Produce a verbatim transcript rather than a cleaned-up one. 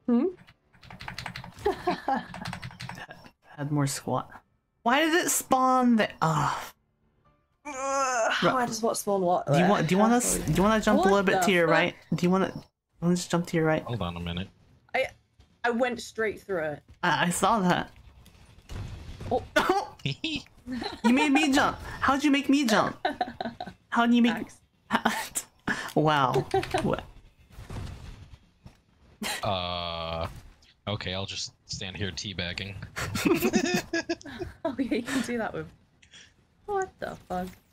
Hmm? Had more squat. Why did it spawn the? Ah. Why does what spawn what? Do you want? Do you want us? Do you want to jump What a little bit the to your fuck? right? Do you want to? Want to just jump to your right? Hold on a minute. I I went straight through it. I, I saw that. Oh. You made me jump. How'd you make me jump? How do you make? Wow. What? Uh. Okay, I'll just stand here teabagging. Oh yeah, you can do that with. What the fuck?